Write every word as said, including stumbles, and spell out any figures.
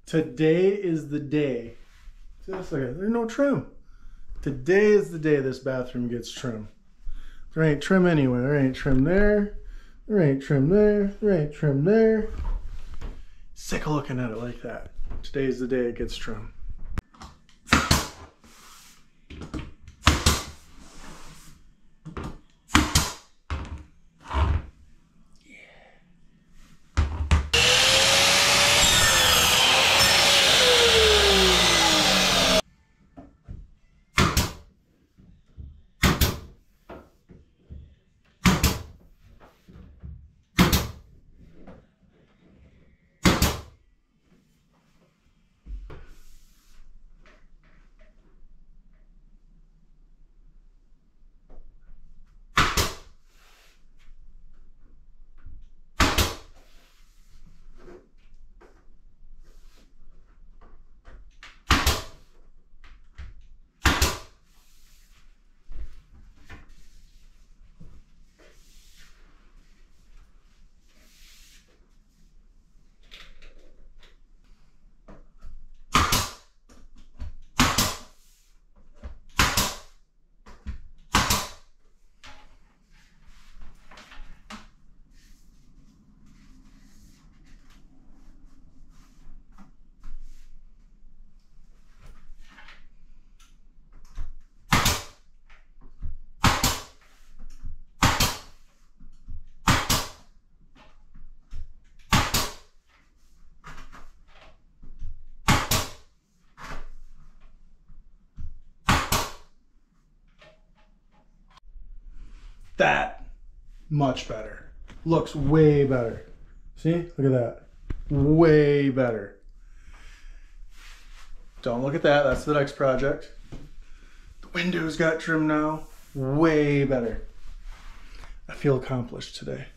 Today is the day. See this? Look at it. There's no trim. Today is the day this bathroom gets trim. There ain't trim anywhere. There ain't trim there. There ain't trim there. There ain't trim there. Sick of looking at it like that. Today's the day it gets trim. That much better. Looks way better. See? Look at that. Way better. Don't look at that. That's the next project. The windows got trimmed now. Way better. I feel accomplished today.